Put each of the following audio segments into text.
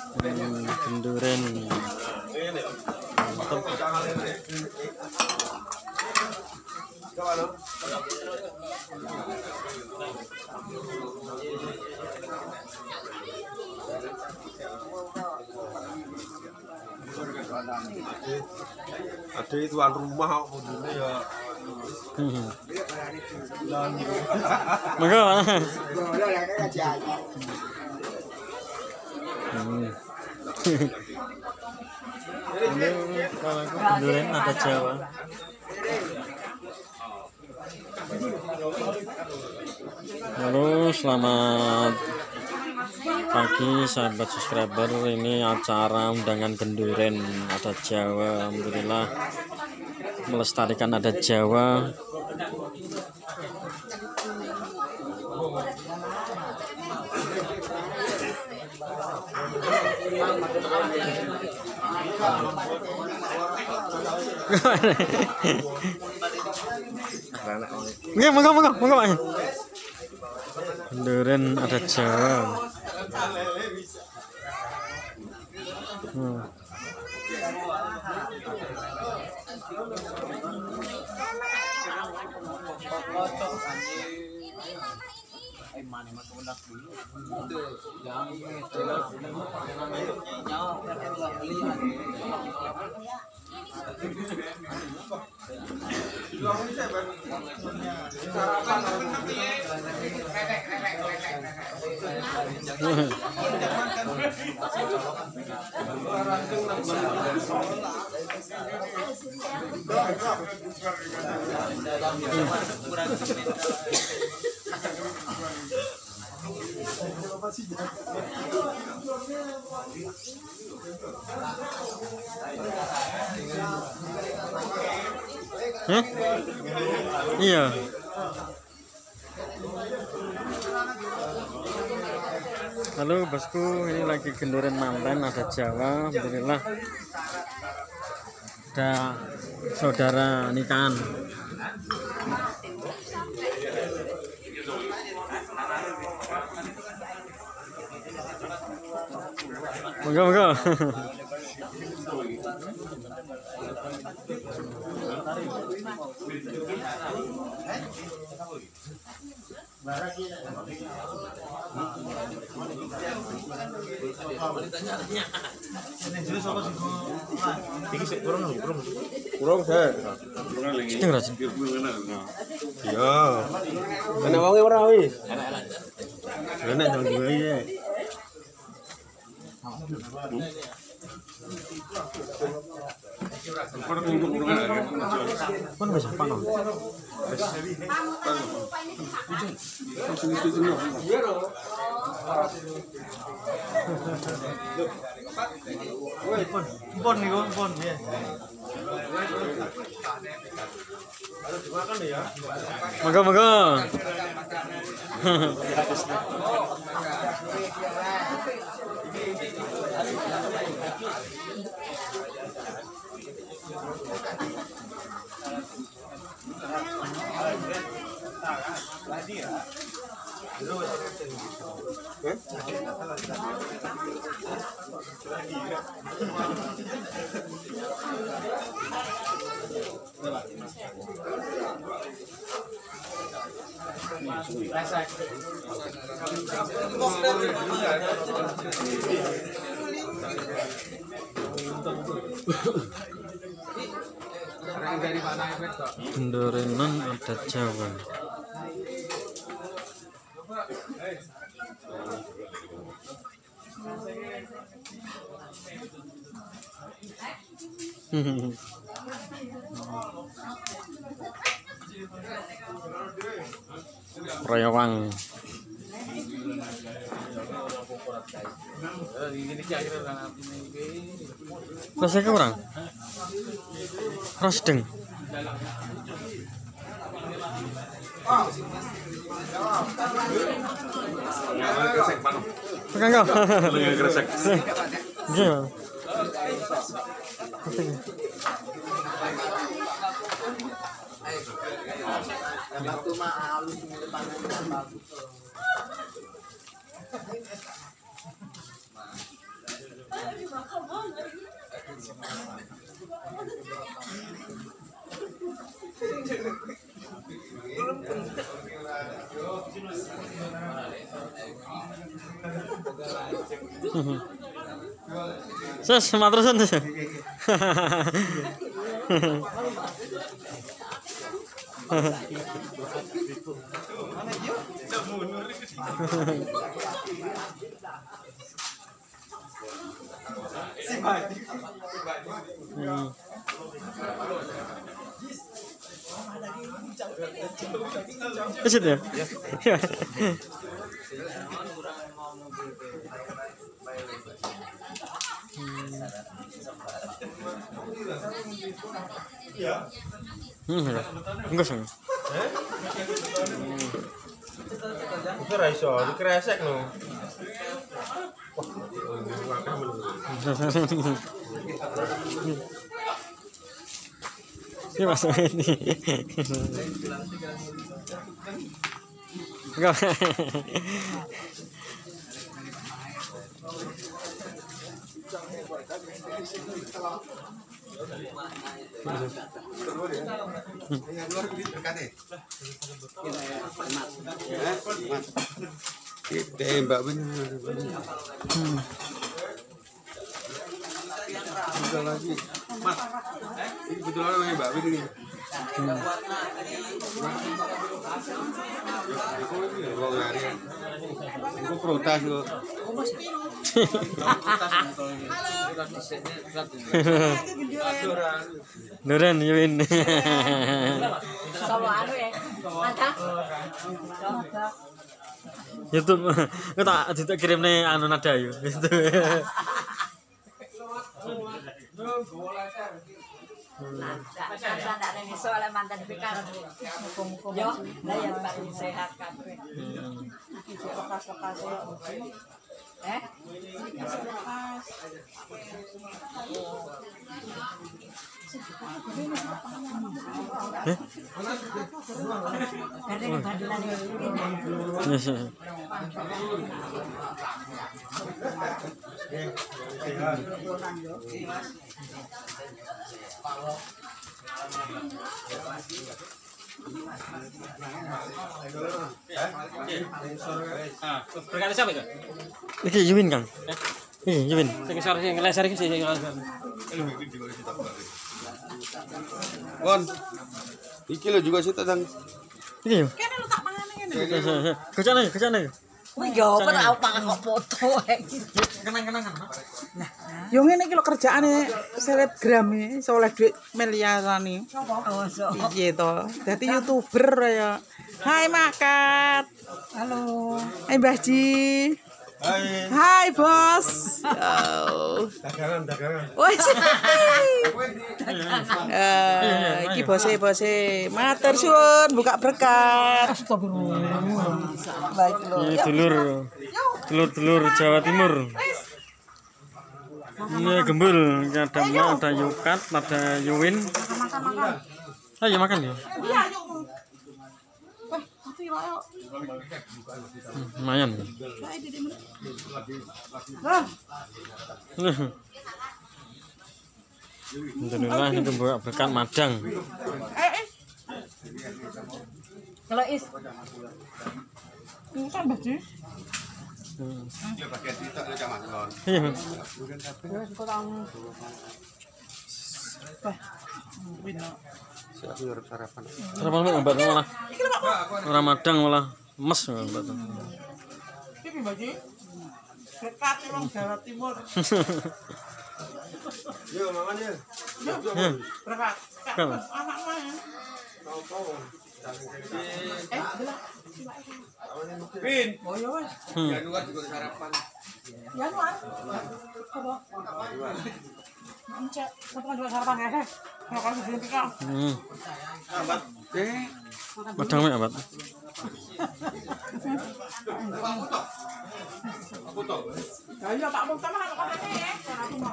Kenduren. Mantap. Ada tuan rumah mobilnya ya. Mangga. Ini kalau kenduren ada Jawa. Halo, selamat pagi sahabat subscriber. Ini acara undangan kenduren adat Jawa. Alhamdulillah melestarikan adat Jawa. Nggih, monggo Pak. Kenduren adat Jawa. Iya. Halo bosku, ini lagi kenduren manten adat Jawa. Alhamdulillah ada saudara nikahan. Monggo. Kurang saya. Iya. Ana wonge ora wis. Enak nang duwe ya. Pun bisa panon. Pon ya. Monggo. Kendurenan adat Jawa. Rayawang. Rasanya kurang. Rasdeng. Pegang kau. Gresek. Gimana? Batu mah halus bagus. Sus, matrosan tuh. Kesit ya? Enggak sih. Itu raiso, dikresek no. Ini masuk ini. Enggak. Tembak bener. Udah lagi. Mas. Ini betulan namanya Mbak Win ini. Aku protes kok. Duren Yewin. Sama anu ya. Mantap. YouTube kita kirim nih anu nada yuk gitu. Mantan ada nih soalnya mantan pikir hukum-hukum yo, lah yang paling sehat kabeh. Lekas-lekas Berkali siapa itu? Iki Yewin Kang. Iki Yewin. Sing sore sing ngeleser iki sing Kon. Iki lo juga sih tentang. Iki yo. Kene lu tak mangane ngene. Kecane. Kuwi yo kok aku pangan kok foto ae. Kenang-kenang. Yo ngene iki lho kerjaane selebgram iki, oleh duit miliaran iki. Oh, so. Piye to? Dadi YouTuber ya. Hai Makat. Halo. Hai Mbah Ji. Hai. Hai Bos. Oh. Dagangan. Wes. Iki bose. Matur suwun buka berkat. Baik lho. Ini telur Jawa Timur. Ini gembul, ada emak, ada yukat, ada Yewin. Makan. Ayo makan ya. Lumayan. Alhamdulillah ini pembawa berkat madang. Kalau is Ini kan Mbah Ji. Iya. Siap nyuruh sarapan. Sarapan mek mbak malah. Ora madang malah mes mbak. Iki Mbah Ji. Berkat wong Jawa Timur. Yo mangan ya. Berkat. Kan. Anaknya ya. Win. Oh ya wes. Januar juga sarapan. Januar. Apa? Cek, apa juga sarapan ya? Kalau kamu belum pikir. Amat. Madang mek abad. Aku toh. Ayo Pak Bung sama anak-anak ya. Aku mau.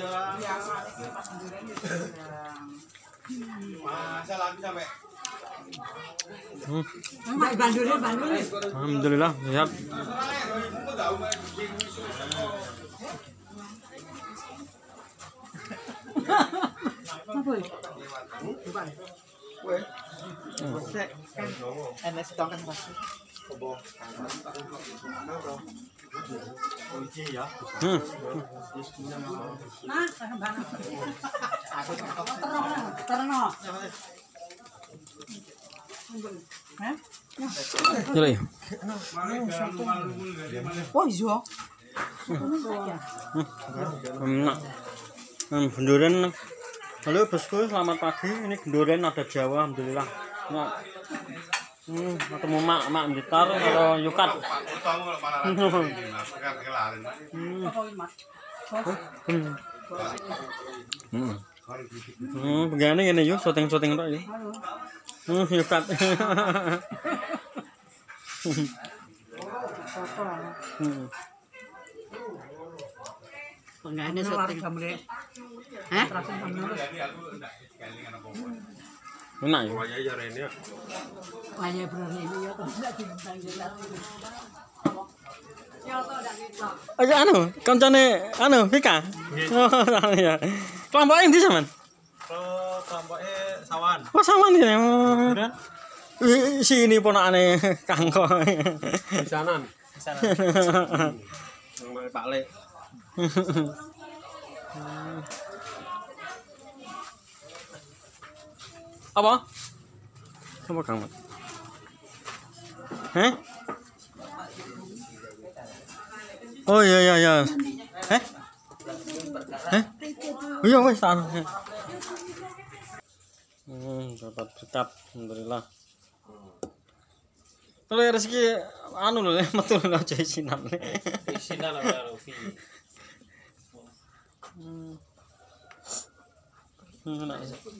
Masa lagi sampai Bandulnya. Alhamdulillah sehat. Enes tong kan rasa. Terno. Jadi, Oh iya. gendoren. Halo bosku, selamat pagi. Ini gendoren ada Jawa, alhamdulillah. Nah, ketemu mak gitar atau yukat. Begini ini yuk, syuting tak yuk. Yukat. Penggane syuting. Hah? Enak ya. Wajah aja Ren ya. Wanya berani ya kok enggak dibentang jelas. Ya to ndak gitu. Aja anu, kancane anu Vika. Oh ya. Kelompok endi sampean? Kelompoknya sawan. Oh sawan ya. Si ini ponakane Kangko. Pisanan. Yang Pak Le. Apa? Apa Kang Mat? Heh? Oh iya. Heh? Iya wes anu. Dapat berkat alhamdulillah. Kalau rezeki anu lho metu lho aja isinan. Isinan lah Rofi. Enak.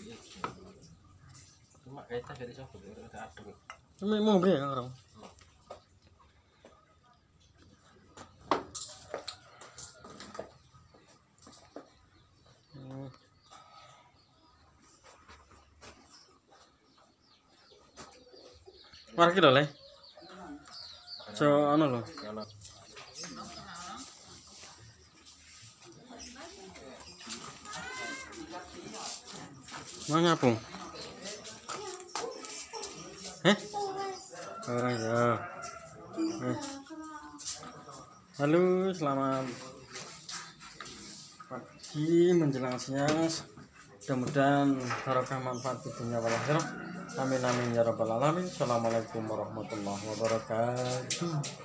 Cuma kita dari siapa dari adem. Cuma mau beli ya orang. Marki lho le. So anu lho. Mau nyapu? Oh ya. Halo, selamat pagi menjelang siang. Mudah-mudahan barokah manfaat di dunia wal akhirah. Amin amin ya rabbal alamin. Assalamualaikum warahmatullahi wabarakatuh.